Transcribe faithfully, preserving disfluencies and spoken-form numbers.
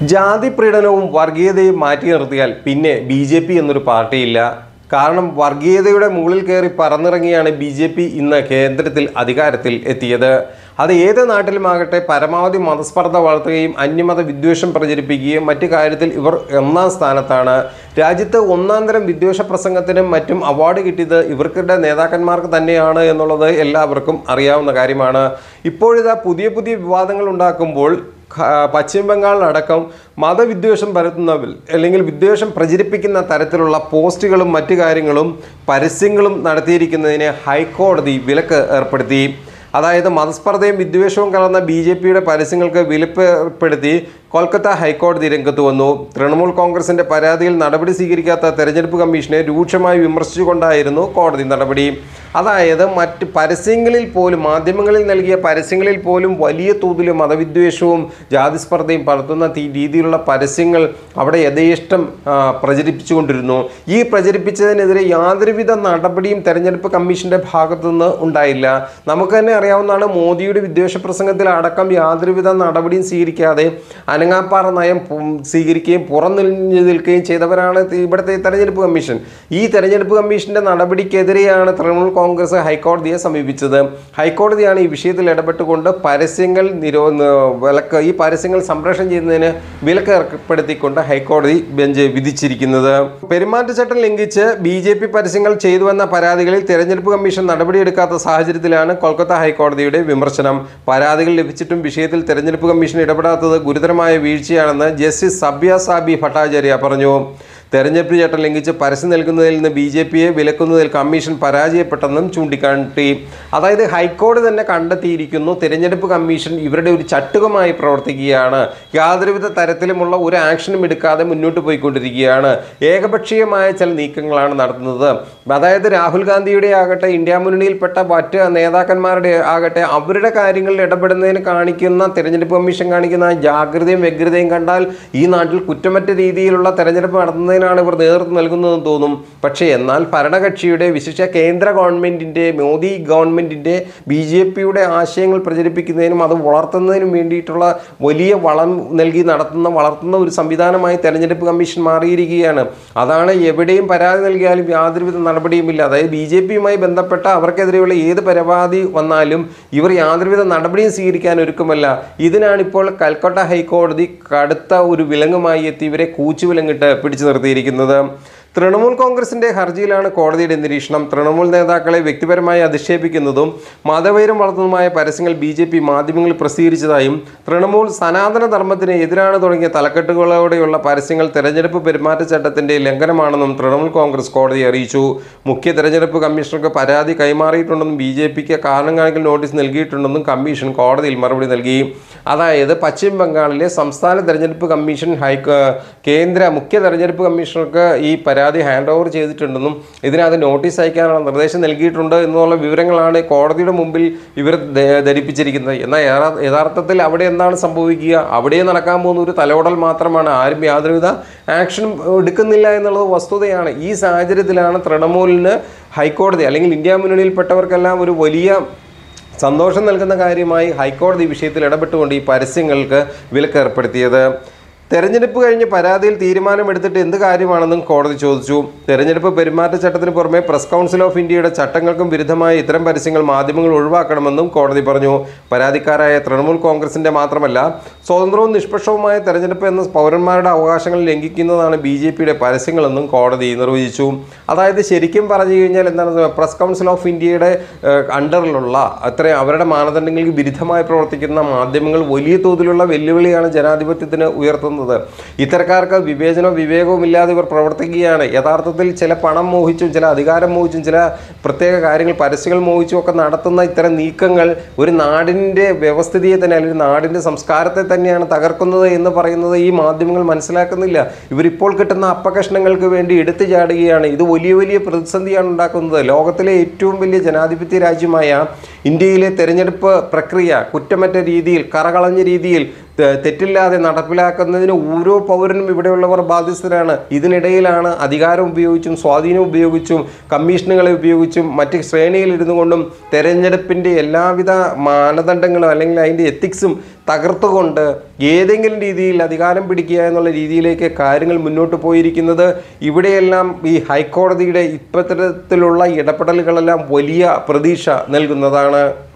ജാതി പ്രീണനവും വർഗീയതയും മാറ്റി നിർത്തിയാൽ പിന്നെ ബി ജെ പി എന്നൊരു പാർട്ടിയില്ല. കാരണം വർഗീയതയുടെ മുകളിൽ കയറി പറന്നിറങ്ങിയാണ് ബി ജെ പി ഇന്ന് കേന്ദ്രത്തിൽ അധികാരത്തിൽ എത്തിയത്. അത് ഏത് നാട്ടിലുമാകട്ടെ പരമാവധി മതസ്പർദ്ധ വളർത്തുകയും അന്യമത വിദ്വേഷം പ്രചരിപ്പിക്കുകയും മറ്റു കാര്യത്തിൽ ഇവർ ഒന്നാം സ്ഥാനത്താണ്. രാജ്യത്ത് ഒന്നാം തരം വിദ്വേഷ പ്രസംഗത്തിനും മറ്റും അവാർഡ് കിട്ടിയത് ഇവർക്കുടെ നേതാക്കന്മാർക്ക് തന്നെയാണ് എന്നുള്ളത് എല്ലാവർക്കും അറിയാവുന്ന കാര്യമാണ്. ഇപ്പോഴിതാ പുതിയ പുതിയ വിവാദങ്ങൾ ഉണ്ടാക്കുമ്പോൾ പശ്ചിമ ബംഗാളിലടക്കം മതവിദ്വേഷം പരത്തുന്നവർ അല്ലെങ്കിൽ വിദ്വേഷം പ്രചരിപ്പിക്കുന്ന തരത്തിലുള്ള പോസ്റ്റുകളും മറ്റു കാര്യങ്ങളും പരസ്യങ്ങളും നടത്തിയിരിക്കുന്നതിന് ഹൈക്കോടതി വിലക്ക് ഏർപ്പെടുത്തി. അതായത് മതസ്പർദ്ധയും വിദ്വേഷവും കലർന്ന ബി ജെ പിയുടെ പരസ്യങ്ങൾക്ക് വിലക്ക് ഏർപ്പെടുത്തി കൊൽക്കത്ത ഹൈക്കോടതി രംഗത്ത് വന്നു. തൃണമൂൽ കോൺഗ്രസിന്റെ പരാതിയിൽ നടപടി സ്വീകരിക്കാത്ത തെരഞ്ഞെടുപ്പ് കമ്മീഷനെ രൂക്ഷമായി വിമർശിച്ചുകൊണ്ടായിരുന്നു കോടതി നടപടി. അതായത് മറ്റ് പരസ്യങ്ങളിൽ പോലും മാധ്യമങ്ങളിൽ നൽകിയ പരസ്യങ്ങളിൽ പോലും വലിയ തോതിൽ മതവിദ്വേഷവും ജാതിസ്പർദ്ധയും പരത്തുന്ന രീതിയിലുള്ള പരസ്യങ്ങൾ അവിടെ യഥേഷ്ടം പ്രചരിപ്പിച്ചുകൊണ്ടിരുന്നു. ഈ പ്രചരിപ്പിച്ചതിനെതിരെ യാതൊരുവിധ നടപടിയും തെരഞ്ഞെടുപ്പ് കമ്മീഷന്റെ ഭാഗത്തുനിന്ന് ഉണ്ടായില്ല. നമുക്ക് തന്നെ അറിയാവുന്നതാണ്, മോദിയുടെ വിദ്വേഷ പ്രസംഗത്തിൽ അടക്കം യാതൊരുവിധ നടപടിയും സ്വീകരിക്കാതെ അനങ്ങാപ്പാറ നയം സ്വീകരിക്കുകയും പുറംനിന്നു നിൽക്കുകയും ചെയ്തവരാണ് ഇവിടുത്തെ തെരഞ്ഞെടുപ്പ് കമ്മീഷൻ. ഈ തെരഞ്ഞെടുപ്പ് കമ്മീഷന്റെ നടപടിക്കെതിരെയാണ് തൃണമൂൽ കോൺഗ്രസ് ഹൈക്കോടതിയെ സമീപിച്ചത്. ഹൈക്കോടതിയാണ് ഈ വിഷയത്തിൽ ഇടപെട്ടുകൊണ്ട് പരസ്യങ്ങൾ നിരോ വിലക്ക് ഈ പരസ്യങ്ങൾ സംപ്രേഷണം ചെയ്യുന്നതിന് വിലക്ക് ഏർപ്പെടുത്തിക്കൊണ്ട് ഹൈക്കോടതി ബെഞ്ച് വിധിച്ചിരിക്കുന്നത്. പെരുമാറ്റച്ചട്ടം ലംഘിച്ച് ബി ജെ പി പരസ്യങ്ങൾ ചെയ്തുവെന്ന പരാതികളിൽ തെരഞ്ഞെടുപ്പ് കമ്മീഷൻ നടപടിയെടുക്കാത്ത സാഹചര്യത്തിലാണ് കൊൽക്കത്ത ഹൈക്കോടതിയുടെ വിമർശനം. പരാതികൾ ലഭിച്ചിട്ടും വിഷയത്തിൽ തെരഞ്ഞെടുപ്പ് കമ്മീഷൻ ഇടപെടാത്തത് ഗുരുതരമായ വീഴ്ചയാണെന്ന് ജസ്റ്റിസ് സബ്യാസാബി ഭട്ടാചാര്യ പറഞ്ഞു. തെരഞ്ഞെടുപ്പ് ചട്ടം ലംഘിച്ച് പരസ്യം നൽകുന്നതിൽ നിന്ന് ബി ജെ പിയെ വിലക്കുന്നതിൽ കമ്മീഷൻ പരാജയപ്പെട്ടെന്നും ചൂണ്ടിക്കാട്ടി. അതായത് ഹൈക്കോടതി തന്നെ കണ്ടെത്തിയിരിക്കുന്നു, തെരഞ്ഞെടുപ്പ് കമ്മീഷൻ ഇവരുടെ ഒരു ചട്ടുകമായി പ്രവർത്തിക്കുകയാണ്. യാതൊരുവിധ തരത്തിലുമുള്ള ഒരു ആക്ഷനും എടുക്കാതെ മുന്നോട്ട് പോയിക്കൊണ്ടിരിക്കുകയാണ്. ഏകപക്ഷീയമായ ചില നീക്കങ്ങളാണ് നടത്തുന്നത്. അതായത് രാഹുൽ ഗാന്ധിയുടെ ആകട്ടെ ഇന്ത്യ മുന്നണിയിൽപ്പെട്ട മറ്റ് നേതാക്കന്മാരുടെ ആകട്ടെ അവരുടെ കാര്യങ്ങളിൽ ഇടപെടുന്നതിന് കാണിക്കുന്ന തെരഞ്ഞെടുപ്പ് കമ്മീഷൻ കാണിക്കുന്ന ജാഗ്രതയും വ്യഗ്രതയും കണ്ടാൽ ഈ നാട്ടിൽ കുറ്റമറ്റ രീതിയിലുള്ള തെരഞ്ഞെടുപ്പ് നടത്തുന്നതിന് ാണ് ഇവർ നേതൃത്വം നൽകുന്നതെന്ന് തോന്നും. പക്ഷേ എന്നാൽ ഭരണകക്ഷിയുടെ വിശിഷ്ട കേന്ദ്ര ഗവൺമെന്റിന്റെ മോദി ഗവൺമെന്റിന്റെ ബി ജെ പിയുടെ ആശയങ്ങൾ പ്രചരിപ്പിക്കുന്നതിനും അത് വളർത്തുന്നതിനും വേണ്ടിയിട്ടുള്ള വലിയ വളം നൽകി നടത്തുന്ന വളർത്തുന്ന ഒരു സംവിധാനമായി തെരഞ്ഞെടുപ്പ് കമ്മീഷൻ മാറിയിരിക്കുകയാണ്. അതാണ് എവിടെയും പരാതി നൽകിയാലും യാതൊരുവിധ നടപടിയുമില്ല. അതായത് ബി ജെ പിയുമായി ബന്ധപ്പെട്ട അവർക്കെതിരെയുള്ള ഏത് പരാതി വന്നാലും ഇവർ യാതൊരുവിധ നടപടിയും സ്വീകരിക്കാൻ ഒരുക്കമല്ല. ഇതിനാണിപ്പോൾ കൽക്കട്ട ഹൈക്കോടതി കടുത്ത ഒരു വിലങ്ങുമായി എത്തി ഇവരെ കൂച്ചുവിലങ്ങിട്ട് പിടിച്ചു നിർത്തി ിരിക്കുന്നത്. തൃണമൂൽ കോൺഗ്രസിന്റെ ഹർജിയിലാണ് കോടതിയുടെ നിരീക്ഷണം. തൃണമൂൽ നേതാക്കളെ വ്യക്തിപരമായി അധിക്ഷേപിക്കുന്നതും മതവൈരം വളർത്തുന്നതുമായ പരസ്യങ്ങൾ ബി ജെ പി മാധ്യമങ്ങളിൽ പ്രസിദ്ധീകരിച്ചതായും തൃണമൂൽ സനാതന ധർമ്മത്തിന് എതിരാണ് തുടങ്ങിയ തലക്കെട്ടുകളോടെയുള്ള പരസ്യങ്ങൾ തെരഞ്ഞെടുപ്പ് പെരുമാറ്റച്ചട്ടത്തിന്റെ ലംഘനമാണെന്നും തൃണമൂൽ കോൺഗ്രസ് കോടതിയെ അറിയിച്ചു. മുഖ്യ തെരഞ്ഞെടുപ്പ് കമ്മീഷണർക്ക് പരാതി കൈമാറിയിട്ടുണ്ടെന്നും ബി ജെ പിക്ക് കാരണം കാണിക്കൽ നോട്ടീസ് നൽകിയിട്ടുണ്ടെന്നും കമ്മീഷൻ കോടതിയിൽ മറുപടി നൽകി. അതായത് പശ്ചിമ ബംഗാളിലെ സംസ്ഥാന തെരഞ്ഞെടുപ്പ് കമ്മീഷൻ ഹൈ കേന്ദ്ര മുഖ്യ തെരഞ്ഞെടുപ്പ് കമ്മീഷണർക്ക് ഈ പരാതി ഹാൻഡ് ഓവർ ചെയ്തിട്ടുണ്ടെന്നും ഇതിനകത്ത് നോട്ടീസ് അയക്കാനുള്ള നിർദ്ദേശം നൽകിയിട്ടുണ്ട് എന്നുള്ള വിവരങ്ങളാണ് കോടതിയുടെ മുമ്പിൽ ഇവർ ധരിപ്പിച്ചിരിക്കുന്നത്. എന്നാൽ യഥാർത്ഥത്തിൽ അവിടെ എന്താണ് സംഭവിക്കുക? അവിടെ നടക്കാൻ പോകുന്ന ഒരു തലോടൽ മാത്രമാണ്. ആരും യാതൊരുവിധ ആക്ഷനും എടുക്കുന്നില്ല എന്നുള്ളത് വസ്തുതയാണ്. ഈ സാഹചര്യത്തിലാണ് തൃണമൂലിന് ഹൈക്കോടതി അല്ലെങ്കിൽ ഇന്ത്യ മുന്നണിയിൽപ്പെട്ടവർക്കെല്ലാം ഒരു വലിയ സന്തോഷം നൽകുന്ന കാര്യമായി ഹൈക്കോടതി വിഷയത്തിൽ ഇടപെട്ടുകൊണ്ട് ഈ പരസ്യങ്ങൾക്ക് വിലക്ക് ഏർപ്പെടുത്തിയത്. തെരഞ്ഞെടുപ്പ് കഴിഞ്ഞ് പരാതിയിൽ തീരുമാനമെടുത്തിട്ട് എന്ത് കാര്യമാണെന്നും കോടതി ചോദിച്ചു. തെരഞ്ഞെടുപ്പ് പെരുമാറ്റച്ചട്ടത്തിന് പുറമെ പ്രസ് കൗൺസിൽ ഓഫ് ഇന്ത്യയുടെ ചട്ടങ്ങൾക്കും വിരുദ്ധമായ ഇത്തരം പരസ്യങ്ങൾ മാധ്യമങ്ങൾ ഒഴിവാക്കണമെന്നും കോടതി പറഞ്ഞു. പരാതിക്കാരായ തൃണമൂൽ കോൺഗ്രസിന്റെ മാത്രമല്ല സ്വതന്ത്രവും നിഷ്പക്ഷവുമായ തെരഞ്ഞെടുപ്പ് എന്ന പൗരന്മാരുടെ അവകാശങ്ങൾ ലംഘിക്കുന്നതാണ് ബി ജെ പിയുടെ പരസ്യങ്ങളെന്നും കോടതി നിർവചിച്ചു. അതായത് ശരിക്കും പറഞ്ഞു കഴിഞ്ഞാൽ എന്താണ്, പ്രസ് കൗൺസിൽ ഓഫ് ഇന്ത്യയുടെ അണ്ടറിലുള്ള അത്രയും അവരുടെ മാനദണ്ഡങ്ങൾക്ക് വിരുദ്ധമായി പ്രവർത്തിക്കുന്ന മാധ്യമങ്ങൾ വലിയ തോതിലുള്ള വെല്ലുവിളിയാണ് ജനാധിപത്യത്തിന് ഉയർത്തുന്നത്. ഇത്തരക്കാർക്ക് വിവേചനവും വിവേകവും ഇല്ലാതെ ഇവർ പ്രവർത്തിക്കുകയാണ്. യഥാർത്ഥത്തിൽ ചില പണം മോഹിച്ചും ചില അധികാരം മോഹിച്ചും ചില പ്രത്യേക കാര്യങ്ങൾ പരസ്യങ്ങൾ മോഹിച്ചും ഒക്കെ നടത്തുന്ന ഇത്തരം നീക്കങ്ങൾ ഒരു നാടിൻ്റെ വ്യവസ്ഥിതിയെ തന്നെ അല്ലെങ്കിൽ നാടിൻ്റെ സംസ്കാരത്തെ തന്നെയാണ് തകർക്കുന്നത് എന്ന് പറയുന്നത് ഈ മാധ്യമങ്ങൾ മനസ്സിലാക്കുന്നില്ല. ഇവരിപ്പോൾ കിട്ടുന്ന അപ്പകഷ്ണങ്ങൾക്ക് വേണ്ടി എടുത്തു ചാടുകയാണ്. ഇത് വലിയ വലിയ പ്രതിസന്ധിയാണ് ഉണ്ടാക്കുന്നത്. ലോകത്തിലെ ഏറ്റവും വലിയ ജനാധിപത്യ രാജ്യമായ ഇന്ത്യയിലെ തെരഞ്ഞെടുപ്പ് പ്രക്രിയ കുറ്റമറ്റ രീതിയിൽ കറകളഞ്ഞ രീതിയിൽ തെറ്റില്ലാതെ നടപ്പിലാക്കുന്നതിന് ഓരോ പൗരനും ഇവിടെയുള്ളവർ ബാധ്യസ്ഥരാണ്. ഇതിനിടയിലാണ് അധികാരം ഉപയോഗിച്ചും സ്വാധീനം ഉപയോഗിച്ചും കമ്മീഷനുകളെ ഉപയോഗിച്ചും മറ്റ് ശ്രേണിയിൽ ഇരുന്നു കൊണ്ടും തെരഞ്ഞെടുപ്പിൻ്റെ എല്ലാവിധ മാനദണ്ഡങ്ങളും അല്ലെങ്കിൽ അതിൻ്റെ എത്തിക്സും തകർത്തുകൊണ്ട് ഏതെങ്കിലും രീതിയിൽ അധികാരം പിടിക്കുക എന്നുള്ള രീതിയിലേക്ക് കാര്യങ്ങൾ മുന്നോട്ട് പോയിരിക്കുന്നത്. ഇവിടെയെല്ലാം ഈ ഹൈക്കോടതിയുടെ ഇത്തരത്തിലുള്ള ഇടപെടലുകളെല്ലാം വലിയ പ്രതീക്ഷ നൽകുന്നതാണ്.